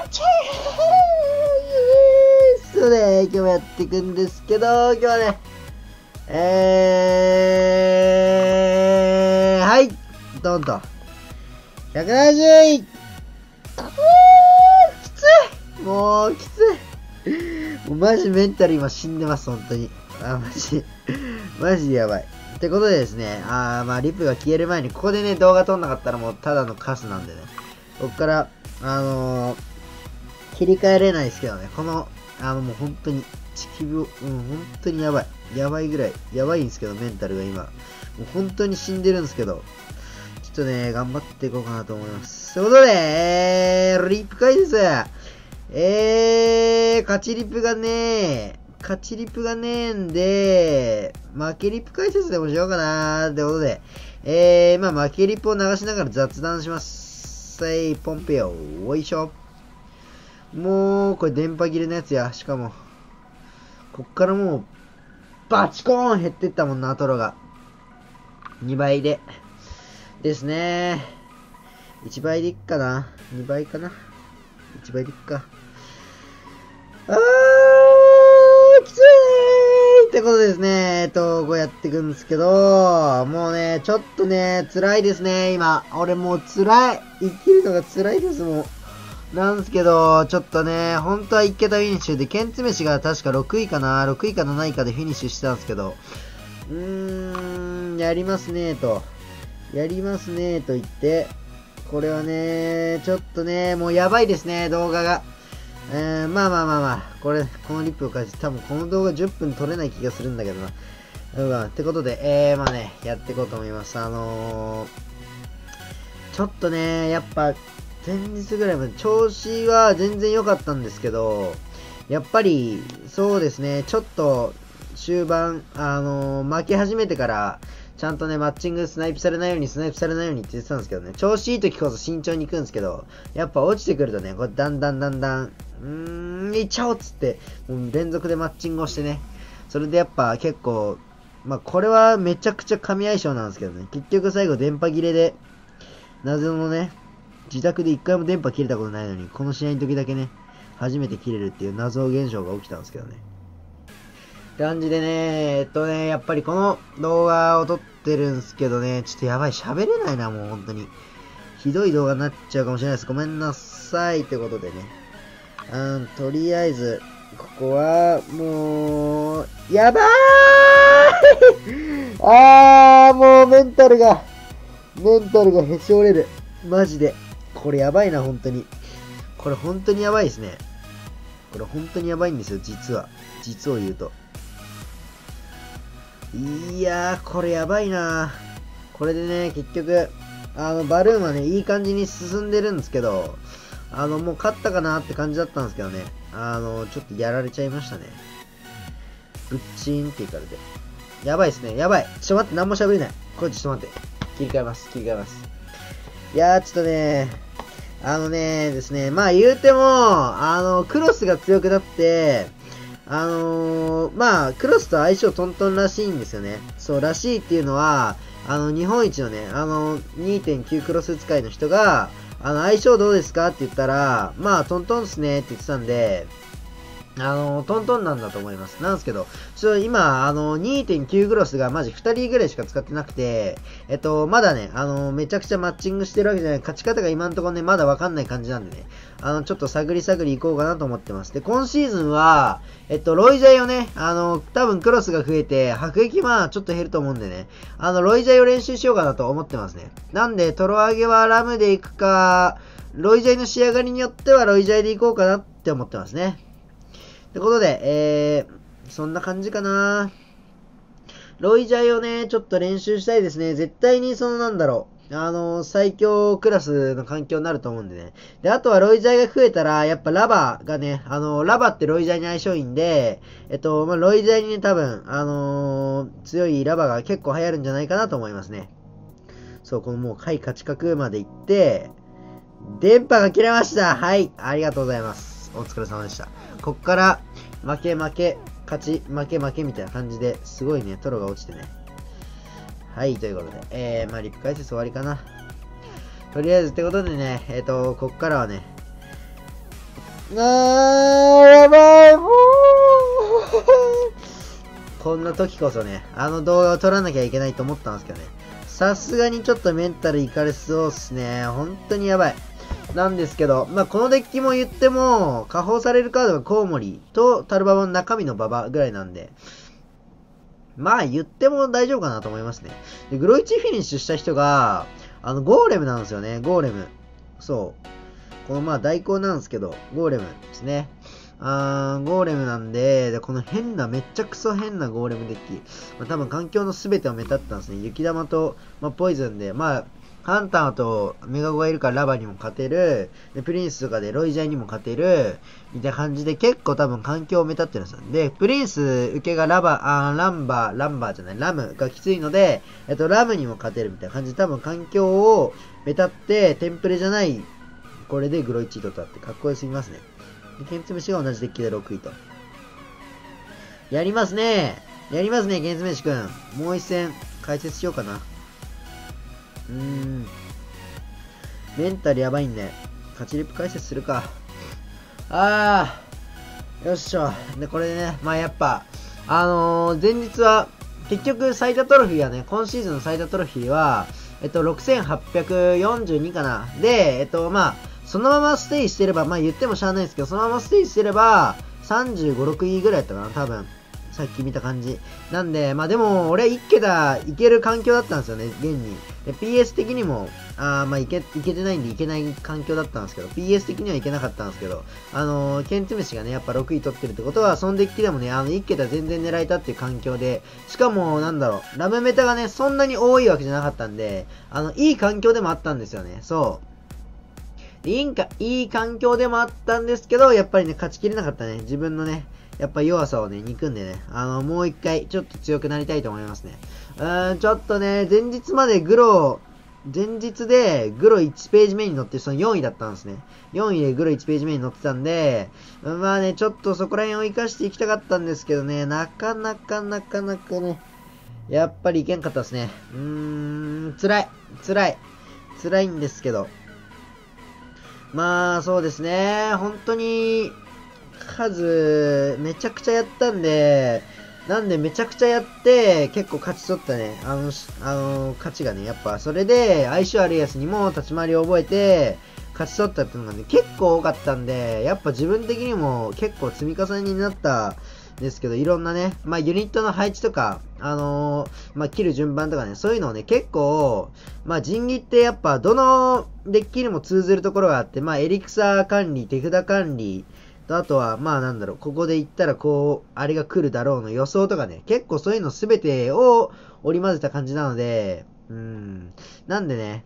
そうね、今日もやっていくんですけど、今日はね、はい、ドンと。170位きついもう、きついもうマジメンタル今死んでます、本当に。マジでやばい。ってことでですね、リプが消える前に、ここでね、動画撮んなかったらもうただのカスなんでね。こっから、切り替えれないですけどね、この、もう本当に、地球を、本当にやばい。やばいぐらい、やばいんですけど、メンタルが今。もう本当に死んでるんですけど、ちょっとね、頑張っていこうかなと思います。ということで、リップ回です。勝ちリプがねえんで、負けリプ解説でもしようかなーってことで、負けリプを流しながら雑談します。ポンペよ、おいしょ。もう、これ電波切れのやつや、しかも。こっからもう、バチコーン減ってったもんな、トロが。2倍で。ですね。1倍でいっかな。2倍かな。1倍でいっか。きついってことですね。こうやっていくんですけど、もうね、ちょっとね、辛いですね、今。俺もう辛い。生きるのが辛いです、もう。なんですけど、ちょっとね、本当は1桁フィニッシュで、ケンツメシが確か6位かな、6位か7位かでフィニッシュしてたんですけど、やりますねと言って、これはね、ちょっとね、もうやばいですね、動画が。このリップを返して、多分この動画10分撮れない気がするんだけどな。ってことで、やっていこうと思います。ちょっとね、やっぱ、前日ぐらいまで調子は全然良かったんですけど、やっぱり、そうですね、ちょっと、終盤、負け始めてから、ちゃんとね、マッチングスナイプされないようにって言ってたんですけどね、調子いい時こそ慎重に行くんですけど、やっぱ落ちてくるとね、これだんだん、いっちゃおうっつって、もう連続でマッチングをしてね、それでやっぱ結構、これはめちゃくちゃ神相性なんですけどね、結局最後電波切れで、謎のね、自宅で一回も電波切れたことないのに、この試合の時だけね、初めて切れるっていう謎現象が起きたんですけどね。感じでね、やっぱりこの動画を撮ってるんすけどね、ちょっとやばい、喋れないな、もう本当に。ひどい動画になっちゃうかもしれないです。ごめんなさい、ってことでね。とりあえず、ここは、もう、やばーもうメンタルがへし折れる。マジで。これやばいな、本当に。これ本当にやばいですね。これ本当にやばいんですよ、実は。実を言うと。いやー、これやばいな。これでね、結局、バルーンはね、いい感じに進んでるんですけど、もう勝ったかなって感じだったんですけどね。ちょっとやられちゃいましたね。ぶっちーんっていかれて。やばいですね。やばい。ちょっと待って、何も喋れない。これちょっと待って。切り替えます。いやー、ちょっとね、ですね、言うても、クロスが強くなって、クロスと相性トントンらしいんですよね。そう、らしいっていうのは、日本一のね、2.9 クロス使いの人が、相性どうですかって言ったら、トントンっすねって言ってたんで、トントンなんだと思います。なんですけど、今、2.9 クロスがマジ2人ぐらいしか使ってなくて、まだね、めちゃくちゃマッチングしてるわけじゃない、勝ち方が今んところね、まだわかんない感じなんでね、ちょっと探り行こうかなと思ってます。で、今シーズンは、ロイジャイをね、多分クロスが増えて、迫撃ちょっと減ると思うんでね、ロイジャイを練習しようかなと思ってますね。なんで、トロ上げはラムで行くか、ロイジャイの仕上がりによってはロイジャイで行こうかなって思ってますね。ってことで、そんな感じかな。ロイジャイをね、ちょっと練習したいですね。絶対に最強クラスの環境になると思うんでね。で、あとはロイジャイが増えたら、やっぱラバがね、ラバってロイジャイに相性いいんで、ロイジャイにね、多分、強いラバが結構流行るんじゃないかなと思いますね。そう、このもう下位勝ち格まで行って、電波が切れました。はい、ありがとうございます。お疲れ様でした。こっから、負け、勝ち、負けみたいな感じで、すごいね、トロが落ちてね。はい、ということで、リップ解説終わりかな。とりあえずってことでね、こっからはね、 やばい、もうこんな時こそね、あの動画を撮らなきゃいけないと思ったんですけどね。さすがにちょっとメンタルいかれそうっすね。本当にやばい。なんですけど、まあ、このデッキも言っても、加砲されるカードがコウモリとタルババの中身のババぐらいなんで、まあ言っても大丈夫かなと思いますね。で、グロ1フィニッシュした人が、ゴーレムなんですよね、ゴーレム。そう。このまあ代行なんですけど、ゴーレムですね。ゴーレムなんで、このめっちゃクソ変なゴーレムデッキ。まあ、多分環境の全てをめたったんですね。雪玉と、まあ、ポイズンで、まあ、ハンターとメガゴがいるからラバにも勝てる。で、プリンスとかでロイジャイにも勝てる。みたいな感じで結構多分環境をめたってるんですよ。で、プリンス受けがラムがきついので、ラムにも勝てるみたいな感じで多分環境をめたって、テンプレじゃない、これでグロ1位取ったってかっこよすぎますね。で、ケンツメシが同じデッキで6位と。やりますね。ケンツメシくん。もう一戦解説しようかな。メンタルやばいんで、勝ちリップ解説するか。よっしょ。で、これでね、まあやっぱ、前日は、結局最多トロフィーはね、今シーズンの最多トロフィーは、6842かな。で、まあ、そのままステイしてれば、まあ言ってもしゃあないですけど、そのままステイしてれば、35、6位ぐらいやったかな、多分。さっき見た感じ。なんで、まあでも、俺1桁いける環境だったんですよね、現に。で、PS 的にも、まあいけてないんでいけない環境だったんですけど、PS 的にはいけなかったんですけど、ケンツメシがね、やっぱ6位取ってるってことは、そのデッキでもね、1桁全然狙えたっていう環境で、しかも、なんだろう、ラムメタがね、そんなに多いわけじゃなかったんで、いい環境でもあったんですよね、そう。いい環境でもあったんですけど、やっぱりね、勝ちきれなかったね、自分のね、やっぱ弱さをね、憎んでね、もう一回、ちょっと強くなりたいと思いますね。ちょっとね、前日でグロ1ページ目に載って、その4位だったんですね。4位でグロ1ページ目に載ってたんで、まあね、ちょっとそこら辺を活かしていきたかったんですけどね、なかなかね、やっぱりいけんかったですね。辛いんですけど。まあ、そうですね、本当に、数、めちゃくちゃやったんで、めちゃくちゃやって、結構勝ち取ったね。勝ちがね、やっぱ、それで、相性あるやつにも立ち回りを覚えて、勝ち取ったっていうのがね、結構多かったんで、やっぱ自分的にも結構積み重ねになったんですけど、いろんなね、まあ、ユニットの配置とか、まあ、切る順番とかね、そういうのをね、結構、まあ、人技ってやっぱ、どのデッキにも通ずるところがあって、まあ、エリクサー管理、手札管理、あとは、まあなんだろう、ここで言ったらこう、あれが来るだろうの予想とかね、結構そういうのすべてを織り交ぜた感じなので、なんでね、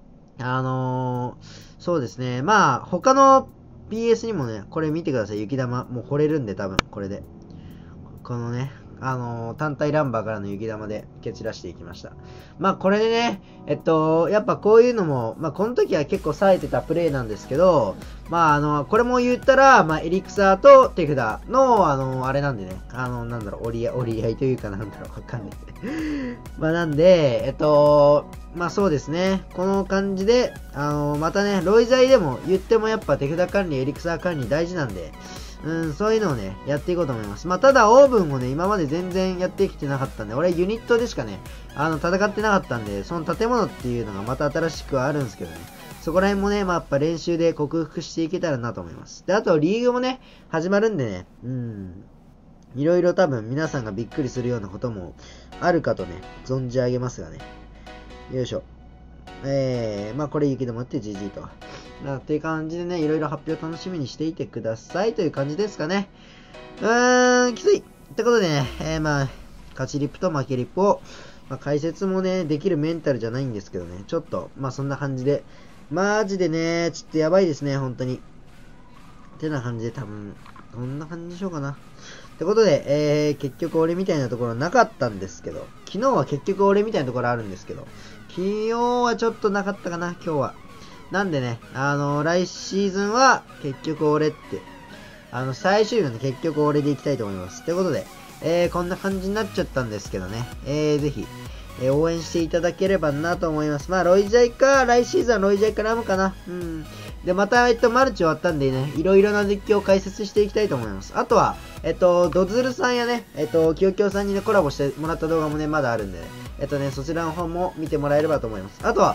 そうですね、まあ他の PS にもね、これ見てください、雪玉。もう掘れるんで多分、これで。このね、単体ランバーからの雪玉で蹴散らしていきました。まあこれでね、やっぱこういうのも、まあこの時は結構冴えてたプレイなんですけど、まあこれも言ったら、まあエリクサーと手札の、あれなんでね、なんだろう、折り合いというかなんだろう、わかんない。まあなんで、まあそうですね、この感じで、またね、ロイザイでも言ってもやっぱ手札管理、エリクサー管理大事なんで、そういうのをね、やっていこうと思います。まあ、ただ、オーブンをね、今まで全然やってきてなかったんで、俺ユニットでしかね、戦ってなかったんで、その建物っていうのがまた新しくはあるんですけどね。そこら辺もね、まあ、やっぱ練習で克服していけたらなと思います。で、あと、リーグもね、始まるんでね、いろいろ多分皆さんがびっくりするようなこともあるかとね、存じ上げますがね。よいしょ。まあ、これ雪でもって GG と。っていう感じでね、いろいろ発表楽しみにしていてくださいという感じですかね。きつい。ってことでね、まあ、勝ちリップと負けリップを、まあ、解説もね、できるメンタルじゃないんですけどね、ちょっと、まあそんな感じで、マジでね、ちょっとやばいですね、本当に。ってな感じで多分、どんな感じでしょうかな。ってことで、結局俺みたいなところなかったんですけど、昨日は結局俺みたいなところあるんですけど、昨日はちょっとなかったかな、今日は。なんでね、来シーズンは結局俺って、最終日はね、結局俺でいきたいと思います。ということで、こんな感じになっちゃったんですけどね、ぜひ、応援していただければなと思います。まあ、ロイジャイか、来シーズンはロイジャイかラムかな。 で、また、マルチ終わったんでね、いろいろなデッキを解説していきたいと思います。あとは、ドズルさんやね、キヨキヨさんにね、コラボしてもらった動画もね、まだあるんでね、そちらの方も見てもらえればと思います。あとは、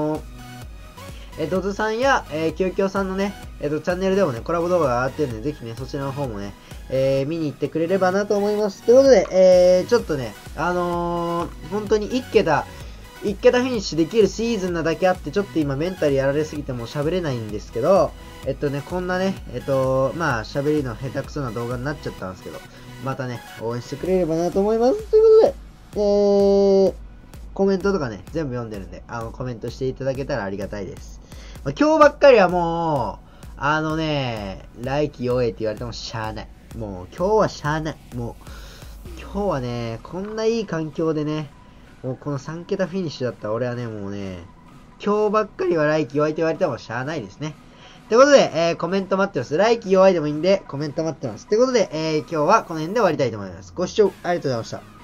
ドズさんや、キヨキヨさんのね、チャンネルでもね、コラボ動画が上がってるんで、ぜひね、そちらの方もね、見に行ってくれればなと思います。ということで、ちょっとね、本当に1桁フィニッシュできるシーズンなだけあって、ちょっと今メンタルやられすぎてもう喋れないんですけど、こんなね、まあ、喋りの下手くそな動画になっちゃったんですけど、またね、応援してくれればなと思います。ということで、コメントとかね、全部読んでるんで、コメントしていただけたらありがたいです。まあ、今日ばっかりはもう、来季弱えって言われてもしゃーない。もう、今日はしゃーない。もう、今日はね、こんないい環境でね、もうこの3桁フィニッシュだったら俺はね、もうね、今日ばっかりは来季弱いって言われてもしゃーないですね。ということで、コメント待ってます。来季弱いでもいいんで、コメント待ってます。ということで、今日はこの辺で終わりたいと思います。ご視聴ありがとうございました。